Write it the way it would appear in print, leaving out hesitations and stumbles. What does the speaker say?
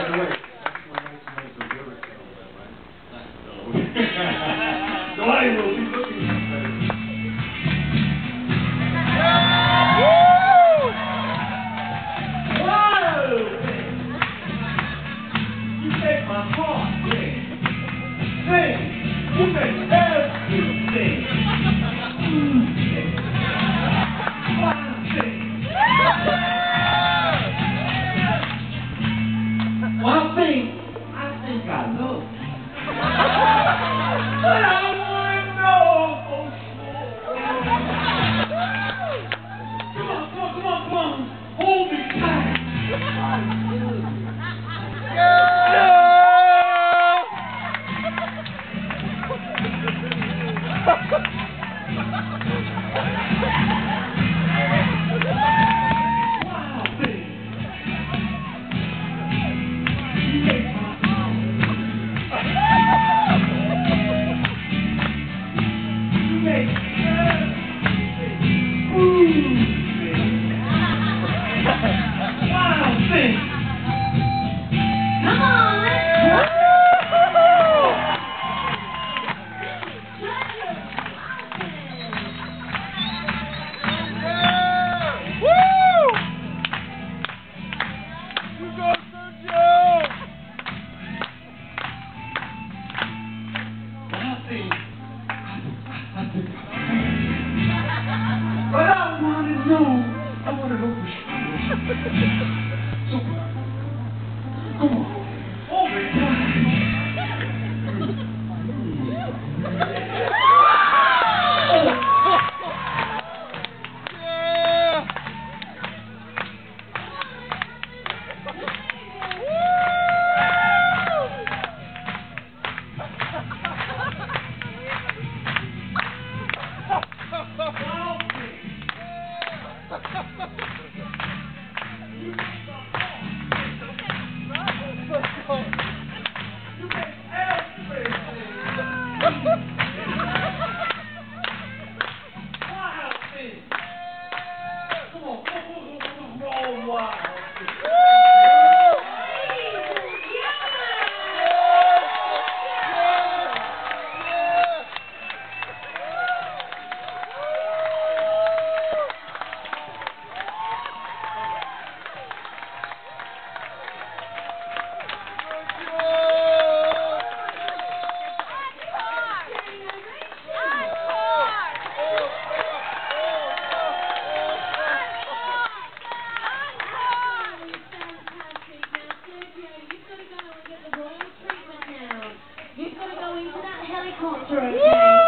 the way, that's when I made the lyrics and all that, right? So I will be looking at that. Whoa! You make my heart sing. Sing! You make everything. Well, I think I love you. But I don't want to know for sure. Come on. Hold me tight. But I want to know for sure. So, come on, hold me tight. Helicopter, okay?